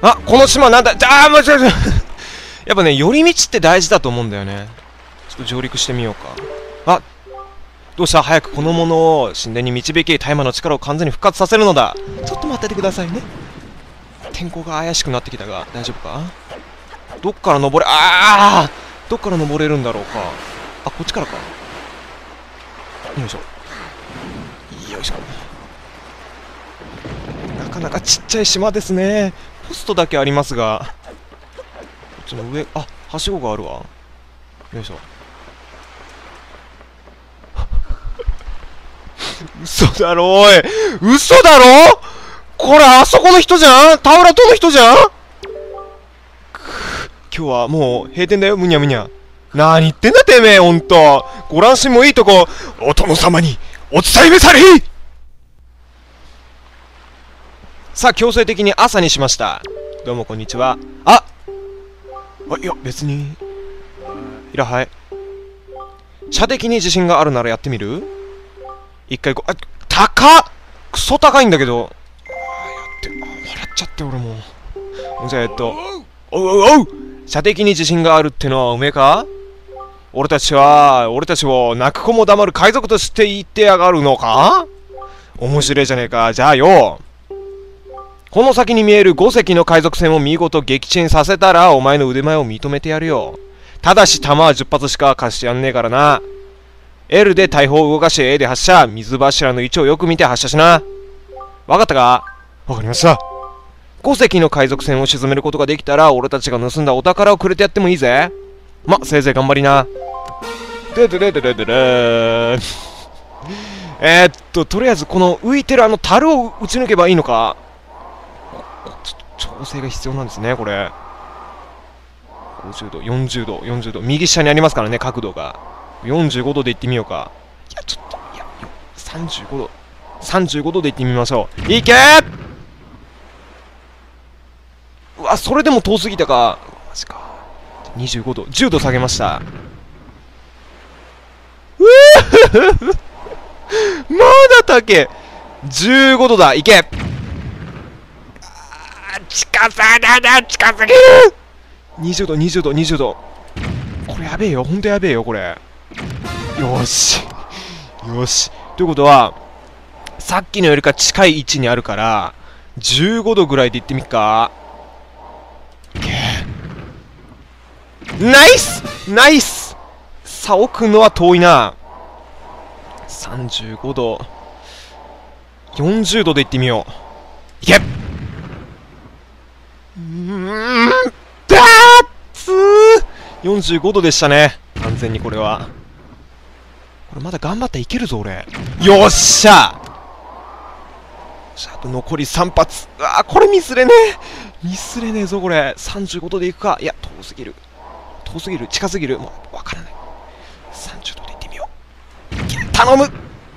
あ、この島なんだ。もうやっぱね、寄り道って大事だと思うんだよね。ちょっと上陸してみようか。あ、どうした？早くこの者を神殿に導き、大麻の力を完全に復活させるのだ。ちょっと待っててくださいね。天候が怪しくなってきたが、大丈夫か？どっから登れ、どっから登れるんだろうか。あ、こっちからか。よいしょ。よいしょ。なかなかちっちゃい島ですね。ポストだけありますが、こっちの上、あ、はしごがあるわ。よいしょ。嘘だろ、おい。嘘だろ。これあそこの人じゃん。タウラ島の人じゃん。今日はもう閉店だよ、むにゃむにゃ。なに言ってんだてめえ、ほんと。ご乱心もいいとこ、お殿様にお伝えめされ。さあ、強制的に朝にしました。どうもこんにちは。いや、別に。いらはい。射的に自信があるならやってみる？一回高っ！クソ高いんだけど。やって、笑っちゃって俺も。じゃあおう射的に自信があるってのはおめえか？俺たちを泣く子も黙る海賊として言ってやがるのか？面白いじゃねえか。じゃあよ、この先に見える5隻の海賊船を見事撃沈させたらお前の腕前を認めてやるよ。ただし弾は10発しか貸してやんねえからな。L で大砲を動かし A で発射。水柱の位置をよく見て発射しな。わかったか？わかりました。5隻の海賊船を沈めることができたら俺たちが盗んだお宝をくれてやってもいいぜ。せいぜい頑張りな。とりあえずこの浮いてる樽を撃ち抜けばいいのか。ちょっと調整が必要なんですね、これ。50度、40度、40度。右下にありますからね、角度が。45度でいってみようか。いや、ちょっと、35度。35度でいってみましょう。いけー！うわ、それでも遠すぎたか。マジか。25度。10度下げました。まだ高15度だ。いけ！近すぎる！ 20 度、20度、20度。これやべえよ。ほんとやべえよ、これ。よし。よし。ということは、さっきのよりか近い位置にあるから、15度ぐらいでいってみっか。ナイス！ナイス！さあ、奥のは遠いな。35度。40度でいってみよう。いけ！45度でしたね。完全にこれは。これまだ頑張っていけるぞ、俺。よっしゃ！あと残り3発。これミスれねえ。ミスれねえぞ、これ。35度でいくか。いや、遠すぎる。遠すぎる。近すぎる。もう、わからない。30度でいってみよう。頼む！よ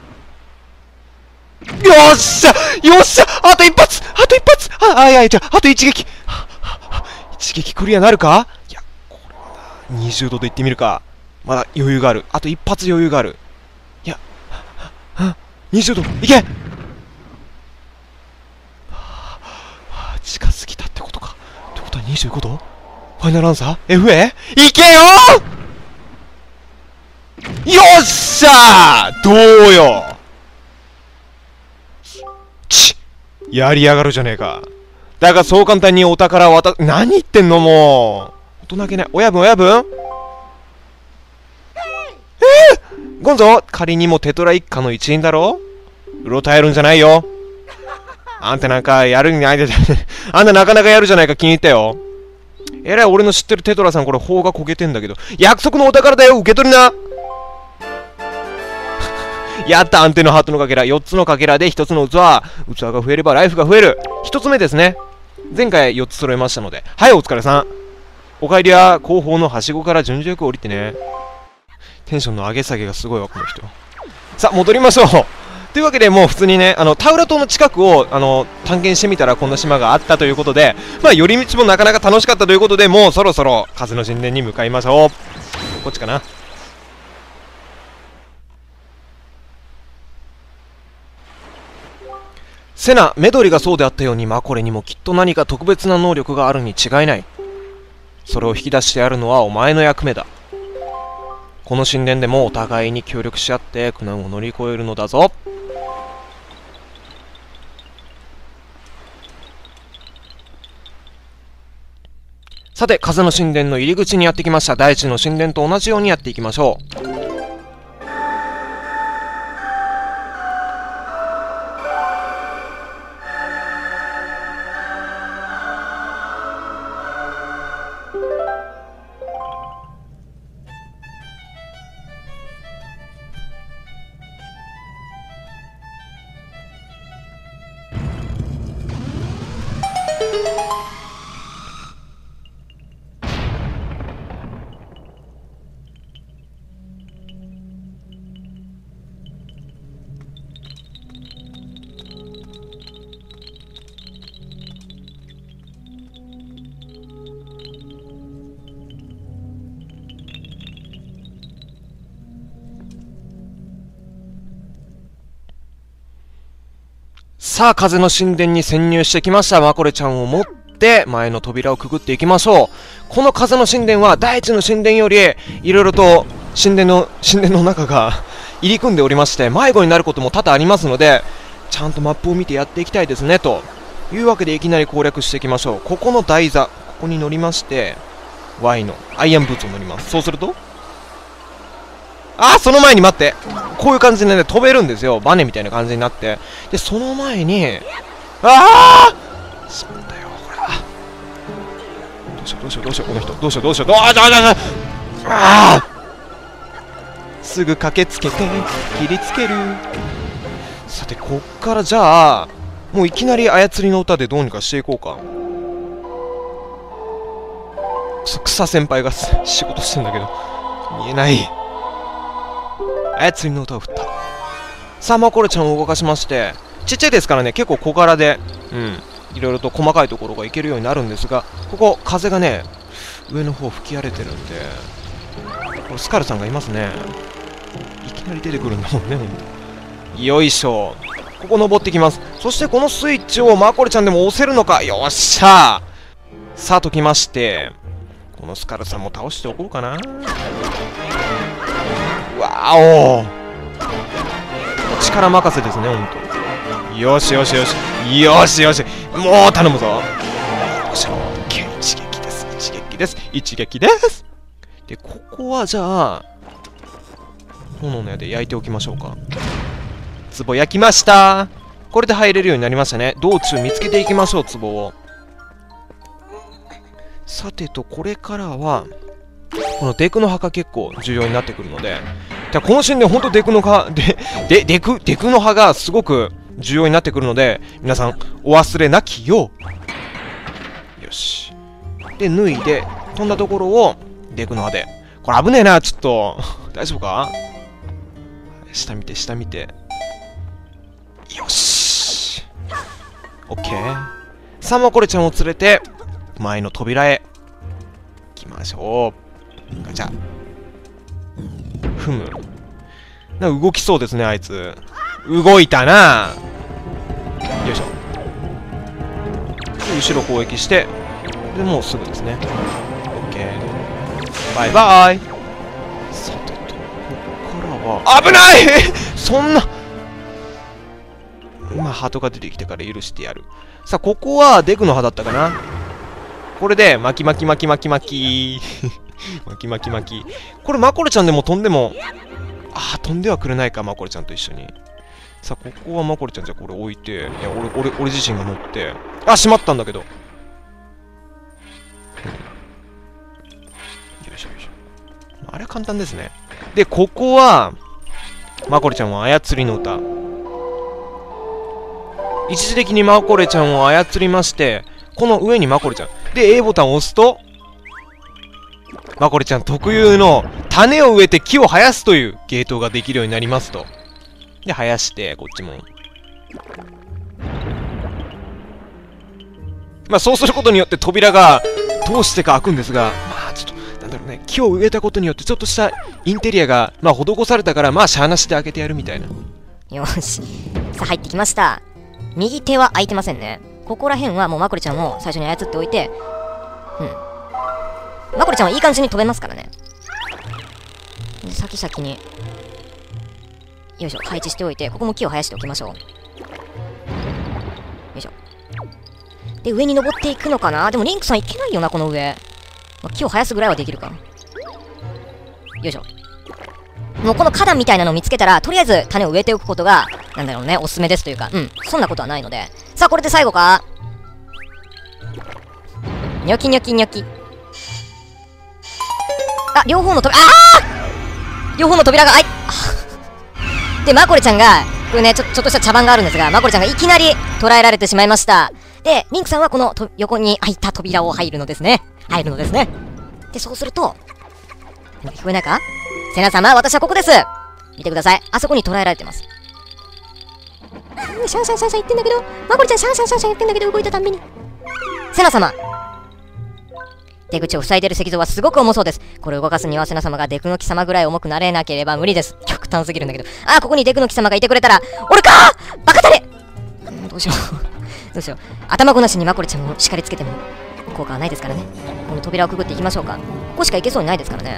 っしゃ！よっしゃ！あと一発！あと一発！あと一撃！一撃クリアなるか？いや、これはな、20度でいってみるか。まだ余裕がある。あと一発余裕がある。いや、20度、いけ！近すぎたってことか。ってことは25度？ファイナルアンサー？ FA？ いけよー！よっしゃー！どうよ！やりやがるじゃねえか。だがそう簡単にお宝を何言ってんのもう。大人げない。親分ゴンゾ、仮にもテトラ一家の一員だろ？うろたえるんじゃないよ。あんたなんかやるんないであんたなかなかやるじゃないか。気に入ったよ。えらい俺の知ってるテトラさん、これ砲が焦げてんだけど。約束のお宝だよ、受け取りな。やった、安定のハートのかけら。4つのかけらで1つの器が増えればライフが増える。1つ目ですね。前回4つ揃えましたので。はい、お疲れさん。お帰りは後方のはしごから順序よく降りてね。テンションの上げ下げがすごいわ、この人。さあ、戻りましょう。というわけで、もう普通にね、タウラ島の近くを、探検してみたらこんな島があったということで、寄り道もなかなか楽しかったということで、もうそろそろ風の神殿に向かいましょう。こっちかな。 セナ、メドリがそうであったようにマコレにもきっと何か特別な能力があるに違いない。それを引き出してやるのはお前の役目だ。この神殿でもお互いに協力し合って苦難を乗り越えるのだぞ。さて、風の神殿の入り口にやってきました。大地の神殿と同じようにやっていきましょう。さあ、風の神殿に潜入してきました。マコレちゃんを持って前の扉をくぐっていきましょう。この風の神殿は大地の神殿よりいろいろと神殿の中が入り組んでおりまして、迷子になることも多々ありますので、ちゃんとマップを見てやっていきたいですね。というわけでいきなり攻略していきましょう。ここの台座、ここに乗りまして Y のアイアンブーツを乗ります。そうすると、その前に待って、こういう感じでね、飛べるんですよ。バネみたいな感じになって。で、その前に、しまったよ、ほら。どうしよう、この人。どうしよう。すぐ駆けつけて、切りつける。さて、こっからじゃあ、もういきなり操りの歌でどうにかしていこうか。草先輩が仕事してんだけど、見えない。操りの歌を振った。さあ、マコレちゃんを動かしまして、ちっちゃいですからね、結構小柄で、いろいろと細かいところがいけるようになるんですが、ここ、風がね、上の方吹き荒れてるんで、これスカルさんがいますね。いきなり出てくるんだもんね、ほんと。よいしょ。ここ登ってきます。そしてこのスイッチをマコレちゃんでも押せるのか。よっしゃー。さあ、解きまして、このスカルさんも倒しておこうかな。わお、力任せですね、ほんと。よし、もう頼むぞ。よっしゃ、一撃です。で、ここはじゃあ炎の矢で焼いておきましょうか。壺焼きました。これで入れるようになりましたね。道中見つけていきましょう、壺を。さてと、これからはこのデクの葉が結構重要になってくるので、このシーンで本当デクの葉デクの葉がすごく重要になってくるので、皆さんお忘れなきよう。よし。で、脱いで飛んだところをデクの葉で。これ危ねえな、ちょっと大丈夫か。下見て。よし。オッケー。さあ、マコレちゃんを連れて前の扉へ行きましょう。ガチャ。ふむ。なんか動きそうですね、あいつ。動いたな。よいしょ。後ろ攻撃して、でもうすぐですね。オッケー。バイバイ。さてと、ここからは危ないそんな。今ハートが出てきてから許してやる。さあ、ここはデクの葉だったかな。これで巻き巻き巻き。これマコレちゃんでも飛んでも、飛んではくれないか、マコレちゃんと一緒に。さあ、ここはマコレちゃんじゃこれ置いて、いや、俺自身が乗って、しまったんだけど。よいしょ。あれは簡単ですね。で、ここは、マコレちゃんは操りの歌。一時的にマコレちゃんを操りまして、この上にマコレちゃん。で、A ボタンを押すと、マコレちゃん特有の種を植えて木を生やすというゲートができるようになりますと。で、生やして、こっちも。そうすることによって扉がどうしてか開くんですが、ちょっと、なんだろうね、木を植えたことによってちょっとしたインテリアが、施されたから、しゃーなしで開けてやるみたいな。 よし。さあ、入ってきました。 右手は空いてませんね。ここら辺はもうマコリちゃんを最初に操っておいて、マコリちゃんはいい感じに飛べますからね。で、先々に、よいしょ、配置しておいて、ここも木を生やしておきましょう。よいしょ。で、上に登っていくのかな。でもリンクさんいけないよな、この上。まあ、木を生やすぐらいはできるか。よいしょ。もうこの花壇みたいなのを見つけたら、とりあえず種を植えておくことが、なんだろうね、おすすめですというか、そんなことはないので。さあ、これで最後か。ニョキニョキニョキ。あ、両方の扉、両方の扉が、で、マコリちゃんが、これね、ちょっとした茶番があるんですが、マコリちゃんがいきなり捕らえられてしまいました。で、リンクさんはこの横に開いた扉を入るのですね。で、そうすると、何か聞こえないか？セナ様、私はここです。見てください。あそこに捕らえられてます。シャンシャンシャンシャン言ってんだけど、マコリちゃんシャンシャンシャンシャン言ってんだけど、動いたたんびに。セナ様、出口を塞いでる石像はすごく重そうです。これを動かすにはセナ様がデクの貴様ぐらい重くなれなければ無理です。極端すぎるんだけど。ここにデクの貴様がいてくれたら、俺かバカタレどうしよう。どうしよう。頭ごなしにマコリちゃんを叱りつけても、効果はないですからね。この扉をくぐっていきましょうか。ここしか行けそうにないですからね。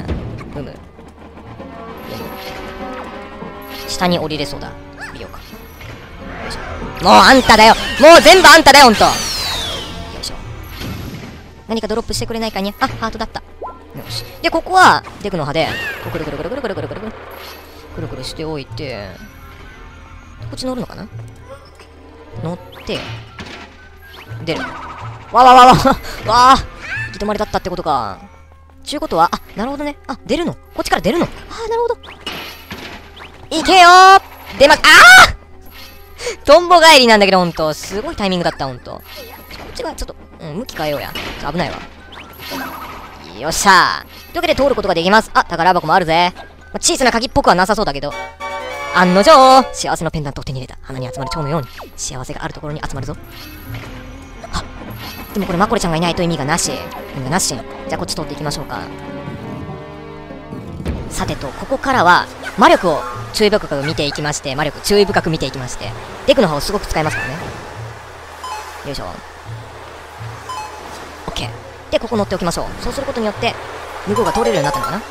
下に降りれそうだ。降りようか。よいしょ。もうあんただよ。もう全部あんただよ、ほんと。よいしょ。何かドロップしてくれないかに。ハートだった。よし。で、ここは、デクの葉で、くるくるくるくるくるくるくるくるくるくるしておいて、こっち乗るのかな？乗って、出る。わあ、行き止まりだったってことか。ちゅうことは、なるほどね。出るの。こっちから出るの。なるほど。いけよー出ま、トンボ帰りなんだけど、ほんと。すごいタイミングだった、ほんと。こっちがちょっと、向き変えようや。危ないわ。よっしゃー。というわけで通ることができます。宝箱もあるぜ。小さな鍵っぽくはなさそうだけど。案の定、幸せのペンダントを手に入れた。花に集まる蝶のように、幸せがあるところに集まるぞ。でもこれマコリちゃんがいないと意味がなし。じゃあこっち通っていきましょうか。さてと、ここからは、魔力を注意深く見ていきまして、デクの葉をすごく使いますからね。よいしょ。オッケー。で、ここ乗っておきましょう。そうすることによって、向こうが通れるようになったのかな。よ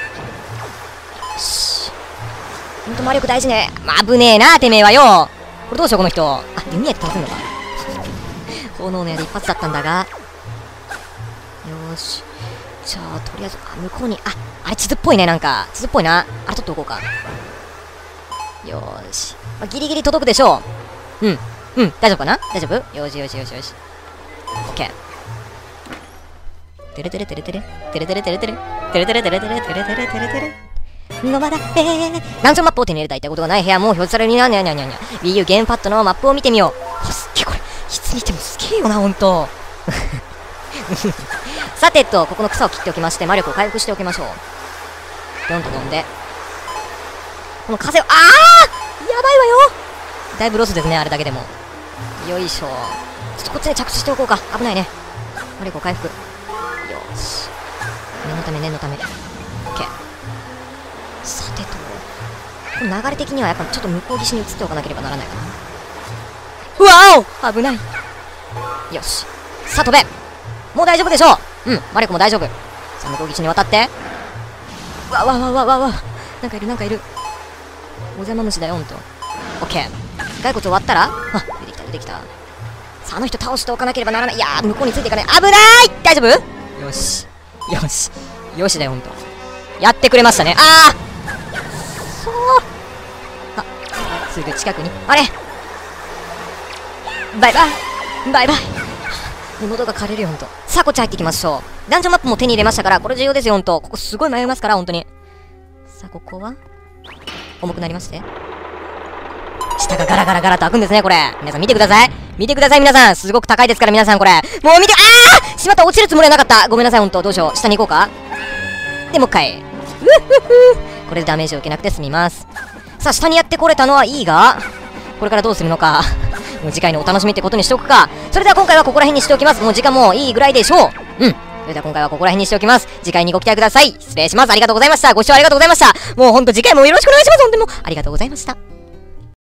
し。ほんと魔力大事ね。危ねえな、てめえはよ。これどうしよう、この人。弓矢で倒せんのか。炎の矢で一発だったんだが。よーし。じゃあ、とりあえず、向こうに、あれ地図っぽいね、なんか。地図っぽいな。あれ取っておこうか。よーし。ギリギリ届くでしょう。大丈夫かな？大丈夫？よし。オッケー。テレテレテレテレ。テレテレテレテレ。テレテレテレテレテレテレテレテレ。のまだランチョンマップを手に入れたいってことがない部屋も表示されるにゃ。Wii U ゲームパッドのマップを見てみよう。すっげえこれ。いつ見てもすげえよな、ほんと。さてと、ここの草を切っておきまして、魔力を回復しておきましょう。ドンと飛んで。この風を、やばいわよ。だいぶロスですね、あれだけでも。よいしょ。ちょっとこっちで着地しておこうか。危ないね。魔力を回復。よし。念のため。オッケー。さてと、この流れ的にはやっぱちょっと向こう岸に移っておかなければならないかな。うわお危ない。よし。さあ飛べ。もう大丈夫でしょう。魔力も大丈夫。さあ向こう岸に渡って。わ。なんかいる。お邪魔虫だよ、ほんと。オッケー。骸骨終わったら出てきた。さあ、あの人倒しておかなければならない。いやー、向こうについていかない。危ない。大丈夫？よしだよ、ほんと。やってくれましたね。すぐ近くに。あれバイバイ。もう喉が枯れるよ、ほんと。さあ、こっち入っていきましょう。ダンジョンマップも手に入れましたから、これ重要ですよ、ほんと。ここすごい迷いますから、ほんとに。さあ、ここは重くなりまして。下がガラガラと開くんですね、これ。皆さん見てください、皆さん。すごく高いですから、皆さん、これ。もう見て、しまった、落ちるつもりはなかった。ごめんなさい、ほんと。どうしよう。下に行こうか。で、もう一回。これでダメージを受けなくて済みます。さあ、下にやってこれたのはいいが、これからどうするのか。もう次回のお楽しみってことにしておくか。それでは今回はここら辺にしておきます。もう時間もいいぐらいでしょう。それでは今回はここら辺にしておきます。次回にご期待ください。失礼します。ありがとうございました。ご視聴ありがとうございました。もうほんと次回もよろしくお願いします。ほんともありがとうございました。